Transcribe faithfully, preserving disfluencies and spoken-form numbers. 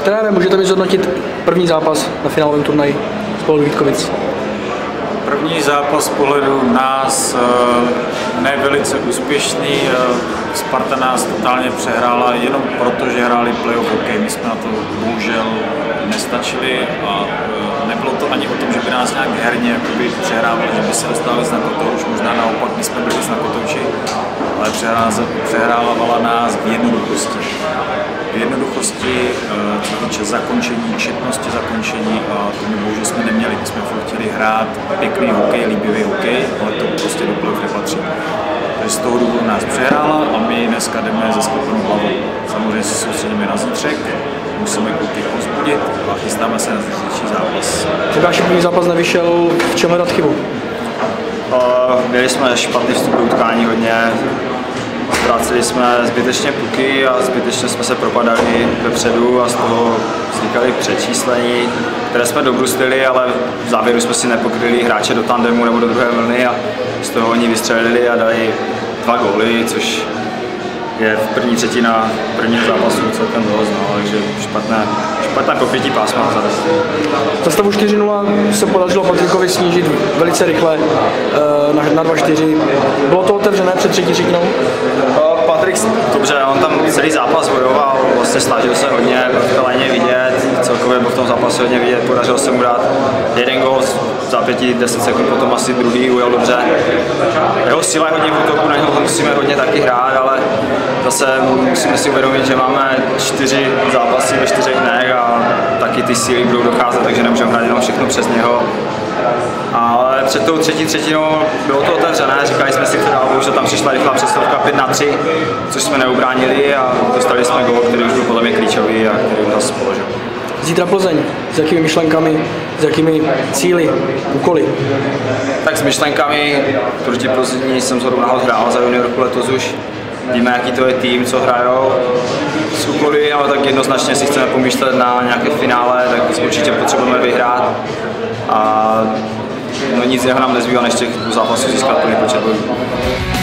Trenére, můžete mi zhodnotit první zápas na finálovém turnaji z pohledu Vítkovic? První zápas z pohledu nás ne velice úspěšný. Sparta nás totálně přehrála jenom proto, že hráli playoff hokej. My jsme na to bohužel nestačili a nebylo to ani o tom, že by nás nějak herně přehrávali, že by se dostali na kotouč, možná naopak my jsme byli na kotouči, ale přehrávala nás v jednoduchosti. V jednoduchosti, co se týče zakončení, četnosti zakončení a tomu bohužel jsme neměli. My jsme chtěli hrát pěkný hokej, líbivý hokej, ale to prostě do playoff nepatří. Takže z toho důvodu nás přehrála a my dneska jdeme ze sklepenou hlavou. Samozřejmě se soustředíme na zítřek, musíme kluky povzbudit a chystáme se na zítřejší zápas. Váš první zápas nevyšel, v čem hledat chybu? Uh, měli jsme špatný vstup do utkání hodně. Ztráceli jsme zbytečně puky a zbytečně jsme se propadali vepředu a z toho vznikaly přečíslení, které jsme dobruslili, ale v závěru jsme si nepokryli hráče do tandemu nebo do druhé vlny a z toho oni vystřelili a dali dva góly, což je v první třetina prvního zápasu celkem dost, no, takže špatné, špatné pokrytí pásma. Za stavu čtyři nula se podařilo Patrikovi snížit velice rychle na, na dva čtyři. Bylo to otevřené před třetí třetinou? Patrik, dobře, on tam celý zápas bojoval, vlastně snažil se hodně, bylo v léně vidět, celkově byl v tom zápase hodně vidět, podařilo se mu dát jeden gól za pěti, deset sekund, potom asi druhý ujel dobře. Jeho síla je hodně v útoku, na něho musíme hodně taky hrát, ale zase musíme si uvědomit, že máme čtyři zápasy ve čtyřech dnech a taky ty síly budou docházet, takže nemůžeme hrát jenom všechno přes něho. Ale před tou třetí třetinou bylo to otevřené, říkali jsme si, která bohužel tam přišla rychlá přesilovka pět na tři, což jsme neubránili a dostali jsme gól, který už byl podle mě klíčový a který nás položil. Zítra Plzeň, s jakými myšlenkami, s jakými cíli, úkoly? Tak s myšlenkami, proti Plzni jsem zhodou náhod hrál za juniorku letos už. Víme, jaký to je tým, co hrajou. S úkoly, ale tak jednoznačně si chceme pomýšlet na nějaké finále, tak určitě potřebujeme vyhrát. A no nic jiného nám nezbývá, než těch zápasů získat plný počet bodů.